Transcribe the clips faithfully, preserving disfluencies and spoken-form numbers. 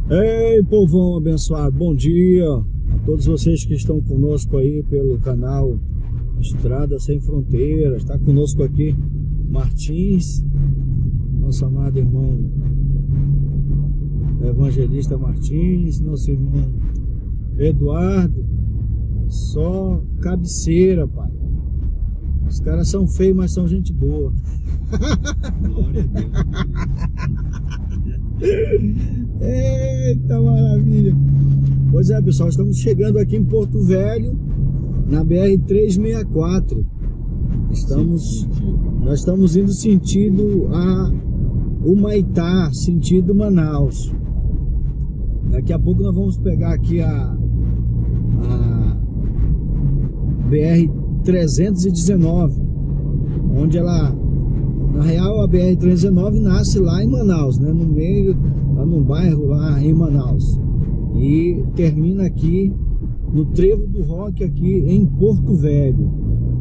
Ei, povão abençoado, bom dia a todos vocês que estão conosco aí pelo canal Estrada Sem Fronteiras. Está conosco aqui Martins, nosso amado irmão evangelista Martins, nosso irmão Eduardo. Só cabeceira, pai. Os caras são feios, mas são gente boa. Glória a Deus. Eita maravilha. Pois é, pessoal, estamos chegando aqui em Porto Velho, na B R trezentos e sessenta e quatro. Estamos, nós estamos indo sentido a Humaitá, sentido Manaus. Daqui a pouco nós vamos pegar aqui a, a B R trezentos e dezenove, onde ela, na real, a B R trezentos e dezenove nasce lá em Manaus, né, no meio, lá num bairro lá em Manaus, e termina aqui no Trevo do Roque, aqui em Porto Velho.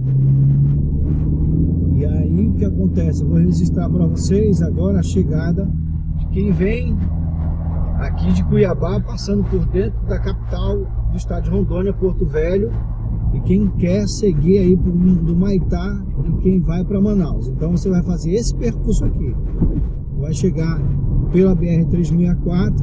E aí o que acontece? Eu vou registrar para vocês agora a chegada de quem vem aqui de Cuiabá, passando por dentro da capital do estado de Rondônia, Porto Velho, e quem quer seguir aí pro, do Humaitá e quem vai para Manaus. Então você vai fazer esse percurso aqui, vai chegar pela B R trezentos e sessenta e quatro,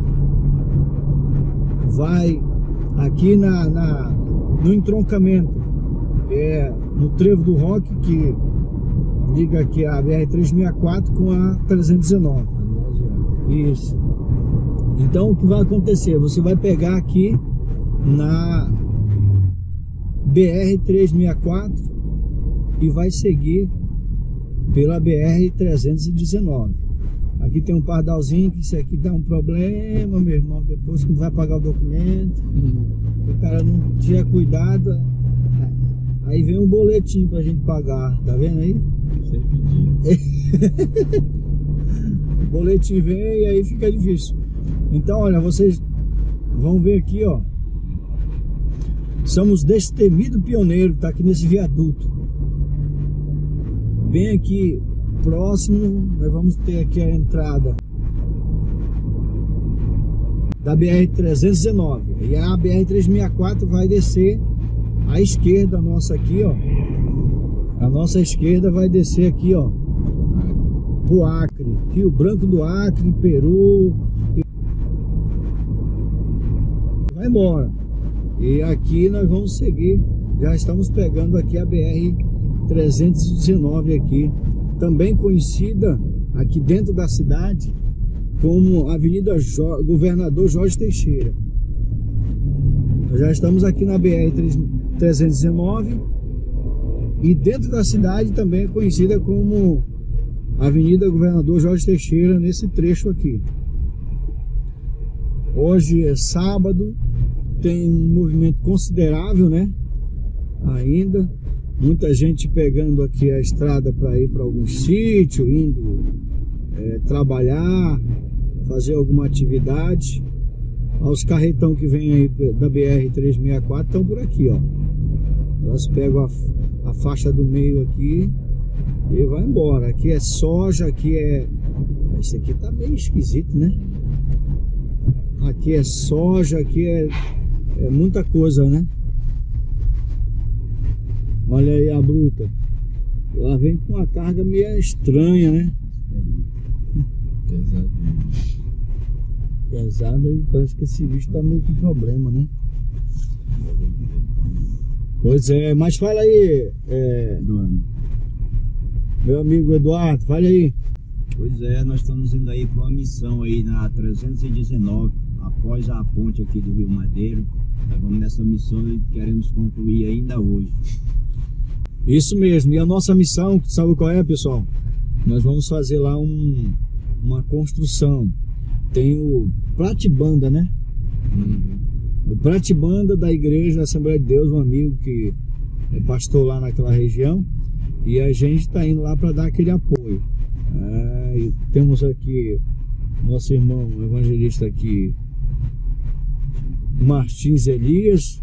vai aqui na, na, no entroncamento, é, no Trevo do Roque, que liga aqui a B R trezentos e sessenta e quatro com a trezentos e dezenove. Isso. Então o que vai acontecer? Você vai pegar aqui na B R trezentos e sessenta e quatro e vai seguir pela B R trezentos e dezenove. Aqui tem um pardalzinho, que isso aqui dá um problema, meu irmão, depois que não vai pagar o documento, o cara não tiver cuidado, aí vem um boletim pra gente pagar, tá vendo aí? Sempre dia. O boletim vem e aí fica difícil. Então, olha, vocês vão ver aqui, ó. Somos Destemido Pioneiro, tá aqui nesse viaduto. Bem aqui próximo, nós vamos ter aqui a entrada da B R trezentos e dezenove. E a B R trezentos e sessenta e quatro vai descer à esquerda nossa aqui, ó. A nossa esquerda vai descer aqui, ó, pro Acre, Rio Branco do Acre, Peru. Vai embora. E aqui nós vamos seguir, já estamos pegando aqui a B R trezentos e dezenove aqui, também conhecida aqui dentro da cidade como Avenida jo Governador Jorge Teixeira. Nós já estamos aqui na B R trezentos e dezenove e dentro da cidade também é conhecida como Avenida Governador Jorge Teixeira, nesse trecho aqui. Hoje é sábado, tem um movimento considerável, né? Ainda muita gente pegando aqui a estrada para ir para algum sítio, indo é, trabalhar, fazer alguma atividade. Os carretão que vem aí da B R trezentos e sessenta e quatro estão por aqui, ó. Elas pegam a, a faixa do meio aqui e vai embora. Aqui é soja, aqui é... Esse aqui tá meio esquisito, né? Aqui é soja, aqui é, é muita coisa, né? Olha aí a bruta. Ela vem com uma carga meio estranha, né? Pesado. Pesada, e parece que esse bicho tá meio com problema, né? Pois é, mas fala aí, é, meu amigo Eduardo, fala aí. Pois é, nós estamos indo aí para uma missão aí na trezentos e dezenove, após a ponte aqui do Rio Madeiro. Nós vamos nessa missão e queremos concluir ainda hoje. Isso mesmo, e a nossa missão, sabe qual é, pessoal? Nós vamos fazer lá um, uma construção. Tem o Pratibanda, né? Uhum. O Pratibanda da Igreja da Assembleia de Deus, um amigo que é pastor lá naquela região, e a gente está indo lá para dar aquele apoio. É, e temos aqui nosso irmão evangelista aqui, Martins Elias.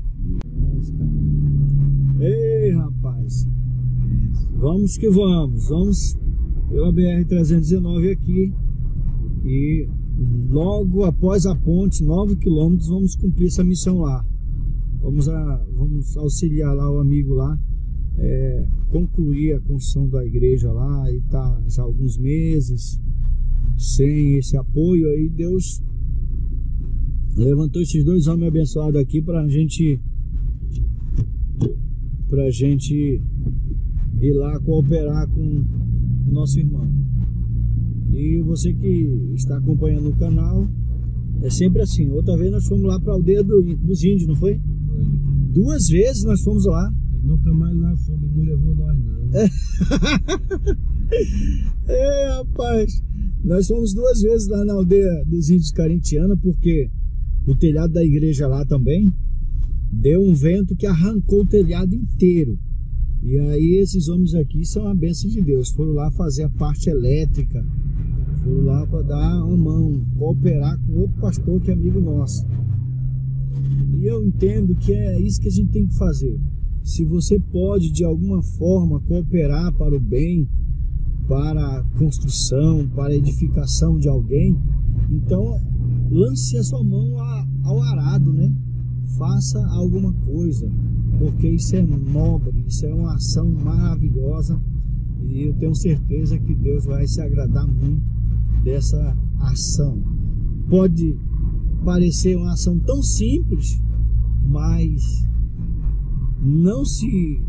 Ei, rapaz, vamos que vamos, vamos pela B R trezentos e dezenove aqui e logo após a ponte, nove quilômetros, vamos cumprir essa missão lá. Vamos, a, vamos auxiliar lá o amigo lá, é, concluir a construção da igreja lá, e tá já há alguns meses sem esse apoio. Aí Deus levantou esses dois homens abençoados aqui pra gente pra gente ir lá cooperar com o nosso irmão. E você que está acompanhando o canal, é sempre assim. Outra vez nós fomos lá para a aldeia do, dos índios, não foi? Foi. Duas vezes nós fomos lá. E nunca mais lá fomos, não levou nós não. É. É, rapaz, nós fomos duas vezes lá na aldeia dos índios Carintiana, porque o telhado da igreja lá também deu um vento que arrancou o telhado inteiro. E aí esses homens aqui são a bênção de Deus. Foram lá fazer a parte elétrica, foram lá para dar uma mão, cooperar com outro pastor que é amigo nosso. E eu entendo que é isso que a gente tem que fazer. Se você pode de alguma forma cooperar para o bem, para a construção, para a edificação de alguém, então lance a sua mão ao arado, né? Faça alguma coisa, porque isso é nobre, isso é uma ação maravilhosa, e eu tenho certeza que Deus vai se agradar muito dessa ação. Pode parecer uma ação tão simples, mas não se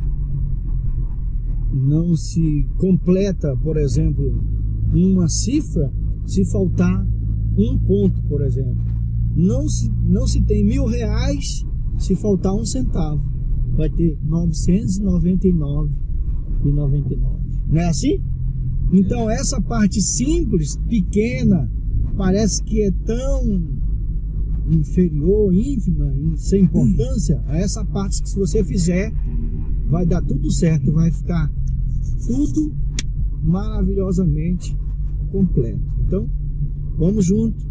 não se completa, por exemplo, uma cifra se faltar um ponto, por exemplo. Não se, não se tem mil reais se faltar um centavo. Vai ter novecentos e noventa e nove reais e noventa e nove centavos. Não é assim? Então essa parte simples, pequena, parece que é tão inferior, ínfima, sem importância. A essa parte que, se você fizer, vai dar tudo certo, vai ficar tudo maravilhosamente completo. Então, vamos junto.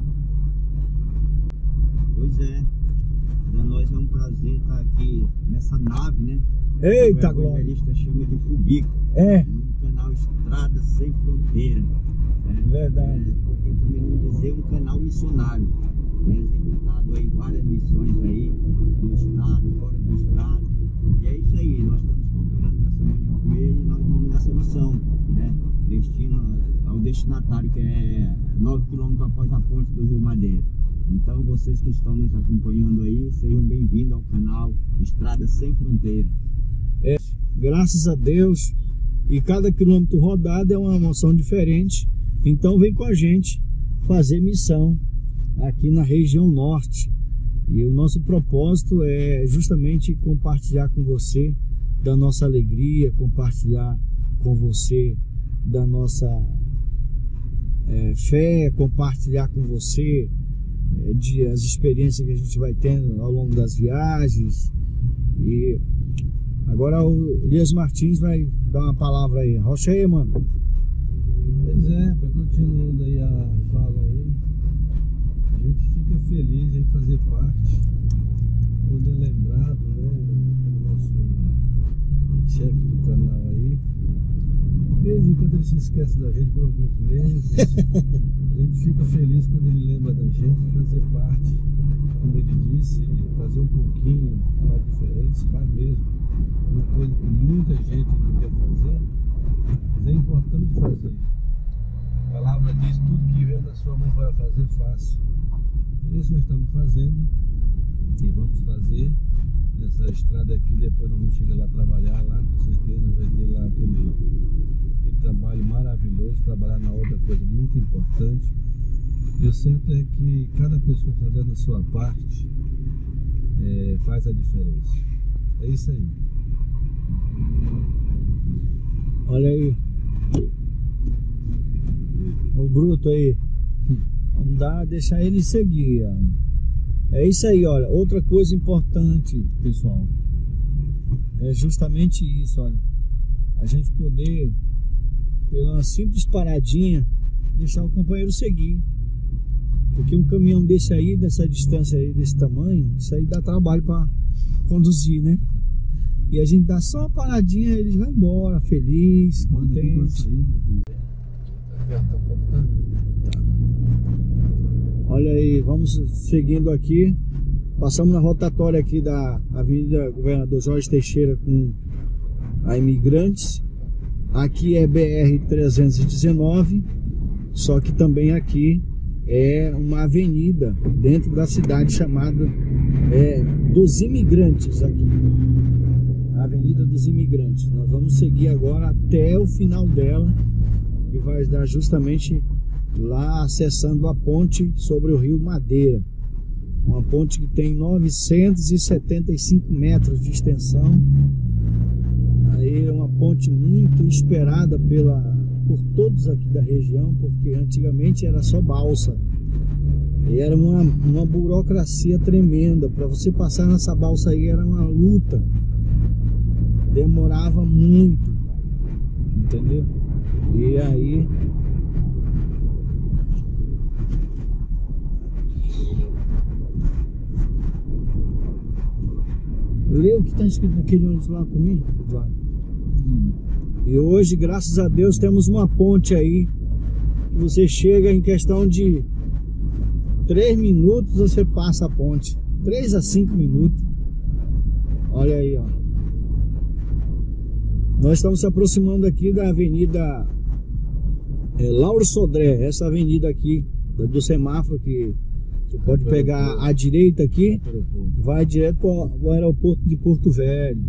Pois é, para nós é um prazer estar aqui nessa nave, né? Eita, o evangelista chama de Cubico. É. Um canal Estrada Sem Fronteira. É, verdade. É, porque também não dizer um canal missionário. Tem executado aí várias missões aí, no estado, fora do estado. E é isso aí, nós estamos cooperando nessa manhã com ele e nós vamos nessa missão, né? Destino ao destinatário, que é nove quilômetros após a ponte do Rio Madeira. Então vocês que estão nos acompanhando aí, sejam bem-vindos ao canal Estrada Sem Fronteira. É, graças a Deus, e cada quilômetro rodado é uma emoção diferente. Então vem com a gente fazer missão aqui na região norte. E o nosso propósito é justamente compartilhar com você da nossa alegria, compartilhar com você da nossa é, fé, compartilhar com você é, de as experiências que a gente vai tendo ao longo das viagens. E agora o Elias Martins vai dar uma palavra aí. Rocha aí, mano. Pois é, continuando aí a fala aí, a gente fica feliz em fazer parte, quando é lembrado, né, pelo nosso chefe do canal aí. De vez em quando ele se esquece da gente por alguns meses, a gente fica feliz quando ele lembra da gente, fazer parte, como ele disse, fazer um pouquinho faz diferença, faz mesmo, uma coisa que muita gente não quer fazer, mas é importante fazer. A palavra diz: tudo que vem da sua mão para fazer, faça. Então isso nós estamos fazendo e vamos fazer nessa estrada aqui. Depois nós vamos chegar lá trabalhar, lá com certeza vai ter lá aquele, aquele trabalho maravilhoso. Trabalhar na obra é coisa muito importante. E o certo é que cada pessoa fazendo a sua parte é, faz a diferença. É isso aí. Olha aí o bruto aí. Vamos dar, deixar ele seguir. Ó. É isso aí, olha. Outra coisa importante, pessoal, é justamente isso, olha. A gente poder, pela simples paradinha, deixar o companheiro seguir. Porque um caminhão desse aí, dessa distância aí, desse tamanho, isso aí dá trabalho para conduzir, né? E a gente dá só uma paradinha, eles vão embora, feliz, contente. Aí, vamos seguindo aqui. Passamos na rotatória aqui da Avenida Governador Jorge Teixeira com a Imigrantes. Aqui é B R trezentos e dezenove, só que também aqui é uma avenida dentro da cidade chamada é, dos Imigrantes aqui. A Avenida dos Imigrantes. Nós vamos seguir agora até o final dela, que vai dar justamente lá acessando a ponte sobre o rio Madeira. Uma ponte que tem novecentos e setenta e cinco metros de extensão. Aí é uma ponte muito esperada pela, por todos aqui da região, porque antigamente era só balsa. E era uma, uma burocracia tremenda. Para você passar nessa balsa aí era uma luta. Demorava muito, entendeu? E aí lê o que está escrito naquele ônibus lá para mim, Eduardo. Hum. E hoje, graças a Deus, temos uma ponte aí que você chega em questão de três minutos, você passa a ponte. três a cinco minutos. Olha aí, ó. Nós estamos se aproximando aqui da Avenida é, Lauro Sodré, essa avenida aqui do semáforo que você pode pegar à direita aqui, vai direto para o aeroporto de Porto Velho.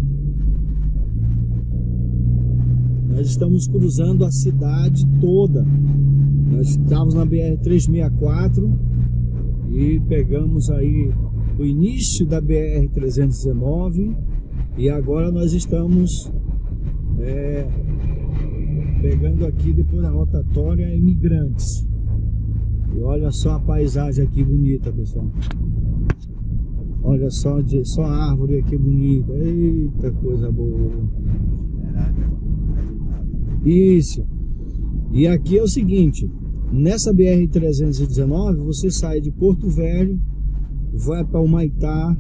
Nós estamos cruzando a cidade toda. Nós estávamos na B R trezentos e sessenta e quatro e pegamos aí o início da B R trezentos e dezenove e agora nós estamos É, pegando aqui depois da rotatória Imigrantes. E olha só a paisagem aqui bonita, pessoal. Olha só, só a árvore aqui bonita. Eita, coisa boa. Isso. E aqui é o seguinte, nessa B R trezentos e dezenove você sai de Porto Velho, vai para o Humaitá.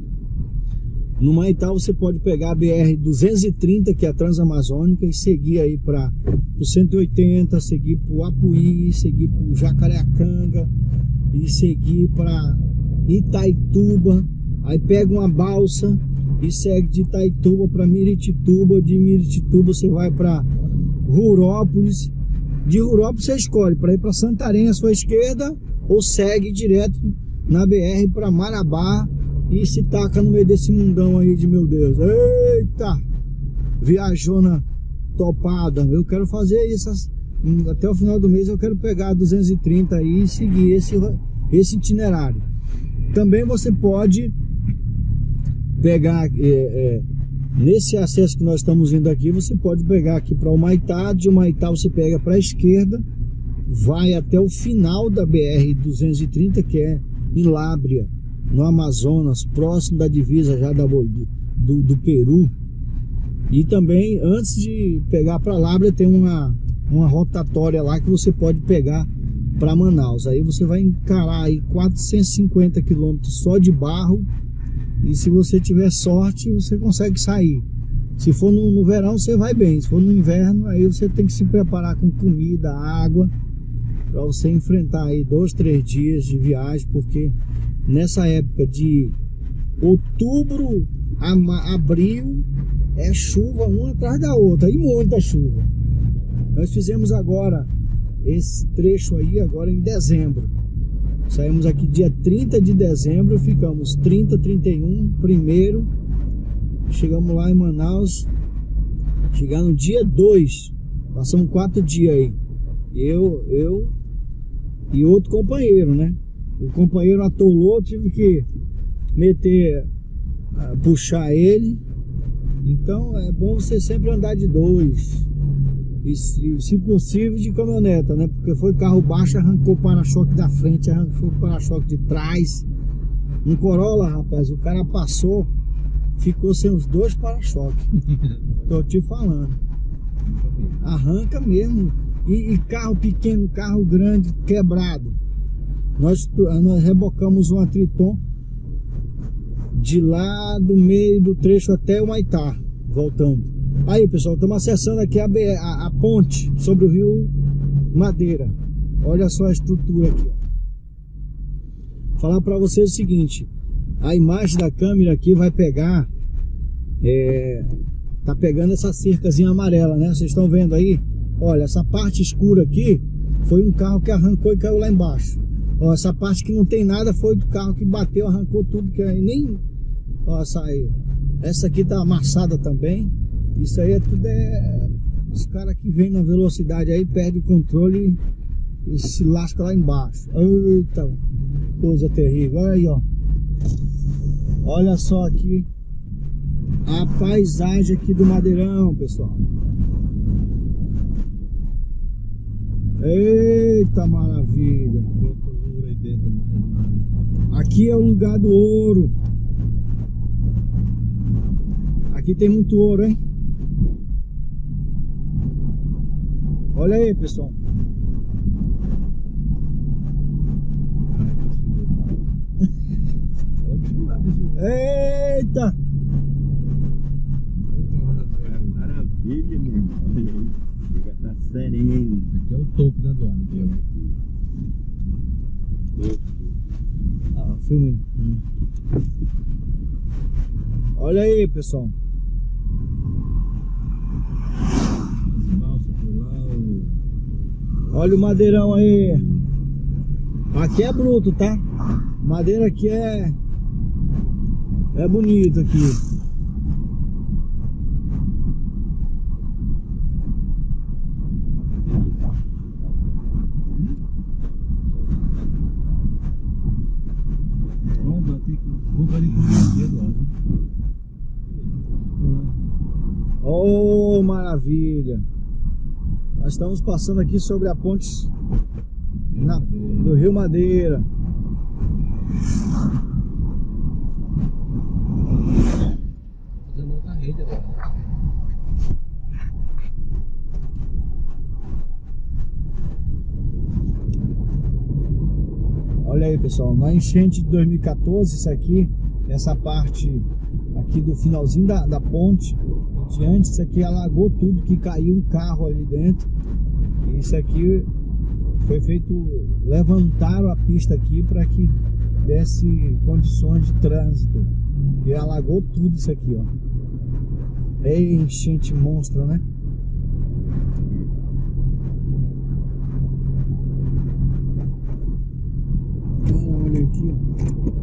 No Humaitá você pode pegar a B R duzentos e trinta, que é a Transamazônica, e seguir aí para o cento e oitenta, seguir para o Apuí, seguir para o Jacareacanga e seguir para Itaituba. Aí pega uma balsa e segue de Itaituba para Miritituba. De Miritituba você vai para Rurópolis. De Rurópolis você escolhe para ir para Santarém à sua esquerda ou segue direto na B R para Marabá. E se taca no meio desse mundão aí de meu Deus. Eita! Viajona topada. Eu quero fazer isso. Até o final do mês eu quero pegar a duzentos e trinta aí e seguir esse, esse itinerário. Também você pode pegar, é, é, nesse acesso que nós estamos indo aqui, você pode pegar aqui para o Humaitá. De Humaitá você pega para a esquerda, vai até o final da B R duzentos e trinta, que é em Lábrea, no Amazonas, próximo da divisa já da, do, do Peru. E também antes de pegar para Lábrea tem uma, uma rotatória lá que você pode pegar para Manaus. Aí você vai encarar aí quatrocentos e cinquenta quilômetros só de barro, e se você tiver sorte você consegue sair. Se for no, no verão você vai bem, se for no inverno aí você tem que se preparar com comida, água, para você enfrentar aí dois, três dias de viagem, porque nessa época de outubro a abril é chuva uma atrás da outra, e muita chuva. Nós fizemos agora esse trecho aí agora em dezembro. Saímos aqui dia trinta de dezembro, ficamos trinta, trinta e um, primeiro, chegamos lá em Manaus, chegar no dia dois, passamos quatro dias aí. Eu, eu e outro companheiro, né? O companheiro atolou, tive que meter, uh, puxar ele. Então é bom você sempre andar de dois. E se, se possível de caminhoneta, né? Porque foi carro baixo, arrancou o para-choque da frente, arrancou o para-choque de trás. Um Corolla, rapaz, o cara passou, ficou sem os dois para-choques. Tô te falando. Arranca mesmo. E, e carro pequeno, carro grande, quebrado. Nós, nós rebocamos uma Triton de lá do meio do trecho até o Humaitá, voltando. Aí, pessoal, estamos acessando aqui a, a, a ponte sobre o rio Madeira. Olha só a estrutura aqui. falar para vocês o seguinte: a imagem da câmera aqui vai pegar, é, tá pegando essa cercazinha amarela, né? Vocês estão vendo aí? Olha, essa parte escura aqui foi um carro que arrancou e caiu lá embaixo. Ó, essa parte que não tem nada foi do carro que bateu, arrancou tudo, que aí nem... Ó, essa aí. Essa aqui tá amassada também. Isso aí é tudo é... Os caras que vêm na velocidade aí, perdem o controle e se lasca lá embaixo. Eita, coisa terrível. Olha aí, ó. Olha só aqui a paisagem aqui do Madeirão, pessoal. Eita maravilha. Aqui é o lugar do ouro. Aqui tem muito ouro, hein? Olha aí, pessoal. Eita! Maravilha, meu irmão. Olha aí. Chega, tá sereno. Aqui é o topo da doada. Aqui, ó. Topo. Ah, filme. Olha aí, pessoal. Olha o madeirão aí. Aqui é bruto, tá? Madeira aqui é é bonito aqui. Oh, maravilha! Nós estamos passando aqui sobre a ponte na, do Rio Madeira. Fazendo outra rede agora. Olha aí, pessoal, na enchente de dois mil e quatorze, isso aqui, essa parte aqui do finalzinho da, da ponte em diante, isso aqui alagou tudo, que caiu um carro ali dentro. E isso aqui foi feito, levantaram a pista aqui para que desse condições de trânsito, e alagou tudo isso aqui, ó. É enchente monstra, né? Olha aqui, ó.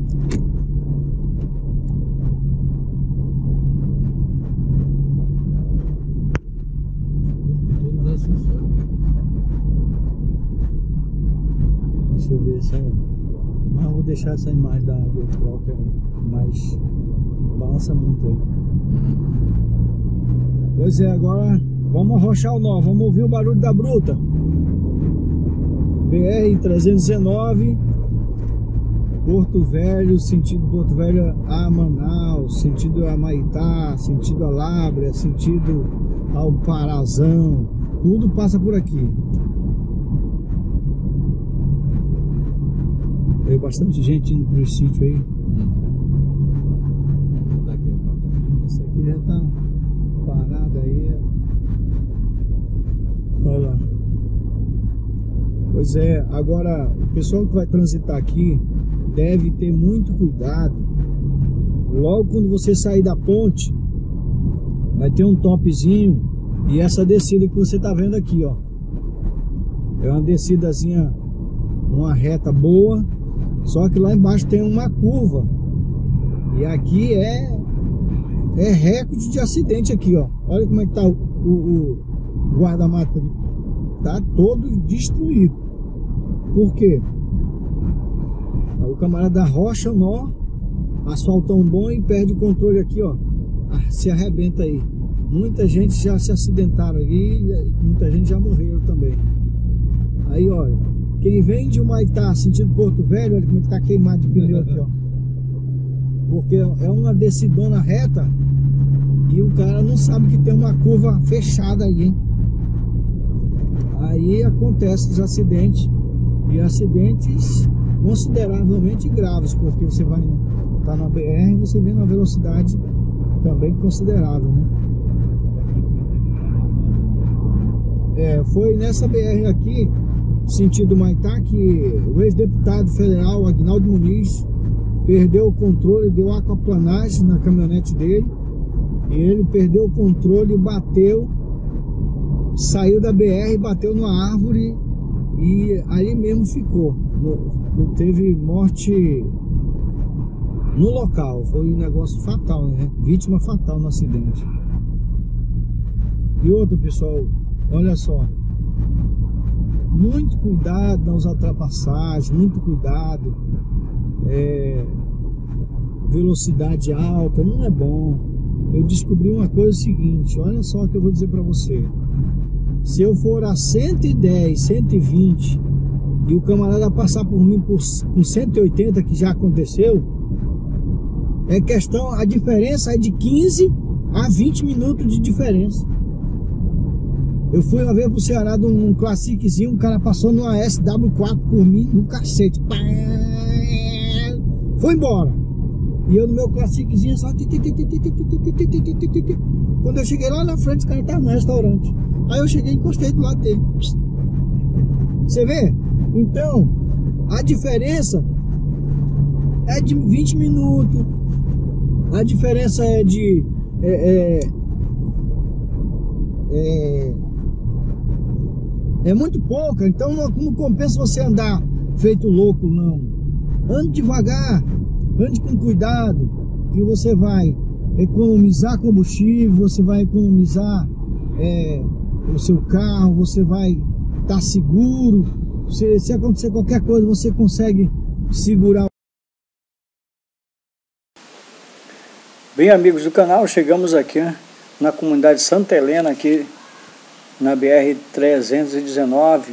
Deixa eu ver essa. Mas eu vou deixar essa imagem da GoPro, que é mais. Balança muito aí. Pois é, agora vamos arrochar o nó, vamos ouvir o barulho da bruta. B R trezentos e dezenove, Porto Velho, sentido Porto Velho a Manaus, sentido a Maitá, sentido a Lábrea, sentido ao Parazão, tudo passa por aqui. Veio bastante gente indo pro sítio aí. Essa aqui já tá parada aí. Olha lá. Pois é, agora o pessoal que vai transitar aqui deve ter muito cuidado. Logo quando você sair da ponte, vai ter um topzinho e essa descida que você tá vendo aqui, ó. É uma descidazinha, uma reta boa, só que lá embaixo tem uma curva. E aqui é é recorde de acidente aqui, ó. Olha como é que tá o, o, o guarda-mata ali. Tá todo destruído. Por quê? O camarada arrocha o nó, asfaltão bom e perde o controle aqui, ó. Se arrebenta aí. Muita gente já se acidentaram aí, muita gente já morreu também. Aí, olha, quem vem de Humaitá, sentido Porto Velho, olha como tá queimado de pneu aqui, ó. Porque é uma descidona reta e o cara não sabe que tem uma curva fechada aí, hein? Aí acontece os acidentes, e acidentes consideravelmente graves, porque você vai tá na B R e você vem numa velocidade também considerável, né? É, foi nessa B R aqui sentido Maitá, que o ex-deputado federal Aguinaldo Muniz perdeu o controle, deu aquaplanagem na caminhonete dele, e ele perdeu o controle e bateu, saiu da B R, bateu numa árvore e ali mesmo ficou. Não teve morte no local, foi um negócio fatal, né? Vítima fatal no acidente. E outra, pessoal, olha só, muito cuidado nas ultrapassagens, muito cuidado, é, velocidade alta não é bom. Eu descobri uma coisa seguinte, olha só o que eu vou dizer para você. Se eu for a cento e dez, cento e vinte e o camarada passar por mim por, com cento e oitenta, que já aconteceu, é questão, a diferença é de quinze a vinte minutos de diferença. Eu fui uma vez pro Ceará num Classiczinho, o cara passou numa S W quatro por mim, no cacete. Foi embora. E eu no meu Classiczinho só... Quando eu cheguei lá na frente, os caras estavam no restaurante. Aí eu cheguei e encostei do lado dele. Você vê? Então, a diferença é de vinte minutos. A diferença é de... É, é, é, é muito pouca. Então não, não compensa você andar feito louco, não. Ande devagar. Ande com cuidado. Que você vai economizar combustível. Você vai economizar é, o seu carro. Você vai estar seguro. Se, se acontecer qualquer coisa, você consegue segurar. Bem, amigos do canal, chegamos aqui, né, na comunidade Santa Helena, aqui na B R trezentos e dezenove,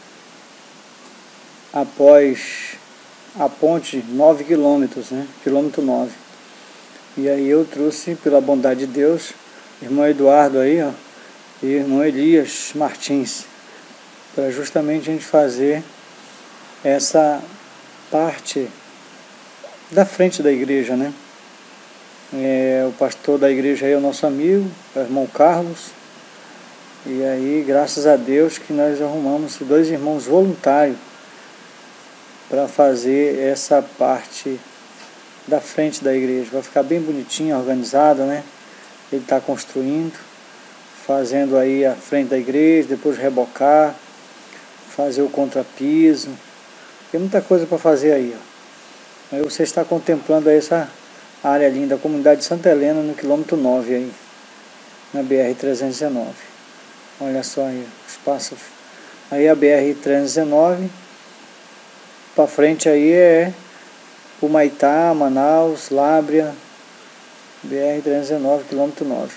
após a ponte nove quilômetros, né, quilômetro nove. E aí eu trouxe, pela bondade de Deus, irmão Eduardo aí, ó, e irmão Elias Martins, para justamente a gente fazer essa parte da frente da igreja, né? É, o pastor da igreja aí é o nosso amigo, o irmão Carlos. E aí, graças a Deus que nós arrumamos dois irmãos voluntários para fazer essa parte da frente da igreja. Vai ficar bem bonitinha, organizada, né? Ele está construindo, fazendo aí a frente da igreja, depois rebocar, fazer o contrapiso. Tem muita coisa para fazer aí, ó. Aí você está contemplando aí essa a área linda, a comunidade de Santa Helena, no quilômetro nove aí, na B R trezentos e dezenove. Olha só aí, o espaço. Aí a B R trezentos e dezenove, para frente aí é o Maitá, Manaus, Lábrea, B R trezentos e dezenove, quilômetro nove.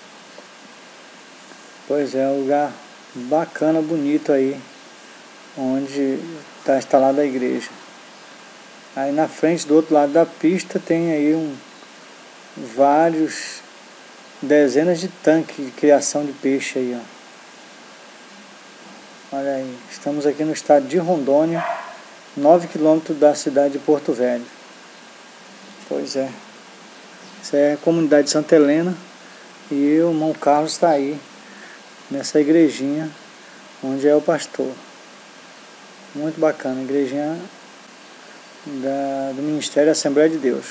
Pois é, um lugar bacana, bonito aí, onde está instalada a igreja. Aí na frente, do outro lado da pista, tem aí um, vários, dezenas de tanques de criação de peixe aí, ó. Olha aí, estamos aqui no estado de Rondônia, nove quilômetros da cidade de Porto Velho. Pois é, essa é a comunidade de Santa Helena, e o irmão Carlos está aí, nessa igrejinha, onde é o pastor. Muito bacana, igrejinha Da, do Ministério Assembleia de Deus.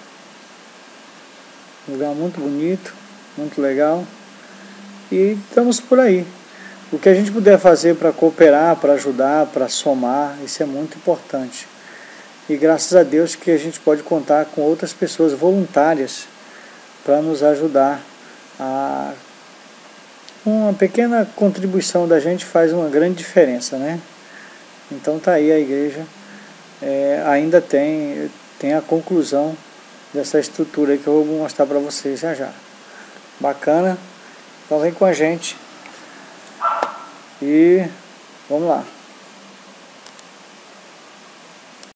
Um lugar muito bonito, muito legal. E estamos por aí. O que a gente puder fazer para cooperar, para ajudar, para somar, isso é muito importante. E graças a Deus que a gente pode contar com outras pessoas voluntárias para nos ajudar. A... Uma pequena contribuição da gente faz uma grande diferença, né? Então tá aí a igreja. É, ainda tem, tem a conclusão dessa estrutura aí que eu vou mostrar para vocês já já. Bacana? Então vem com a gente e vamos lá.